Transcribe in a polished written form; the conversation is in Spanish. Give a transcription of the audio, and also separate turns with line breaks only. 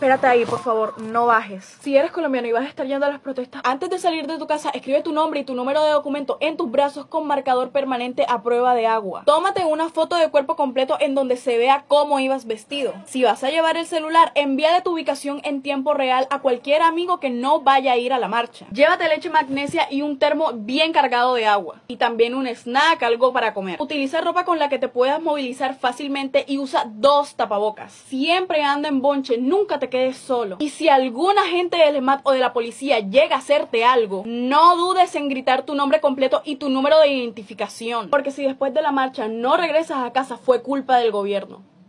Espérate ahí, por favor, no bajes. Si eres colombiano y vas a estar yendo a las protestas, antes de salir de tu casa, escribe tu nombre y tu número de documento en tus brazos con marcador permanente a prueba de agua. Tómate una foto de cuerpo completo en donde se vea cómo ibas vestido. Si vas a llevar el celular, envíale tu ubicación en tiempo real a cualquier amigo que no vaya a ir a la marcha. Llévate leche magnesia y un termo bien cargado de agua. Y también un snack, algo para comer. Utiliza ropa con la que te puedas movilizar fácilmente y usa 2 tapabocas. Siempre anda en bonche, nunca te quedes solo. Y si algún agente del ESMAD o de la policía llega a hacerte algo, no dudes en gritar tu nombre completo y tu número de identificación. Porque si después de la marcha no regresas a casa, fue culpa del gobierno.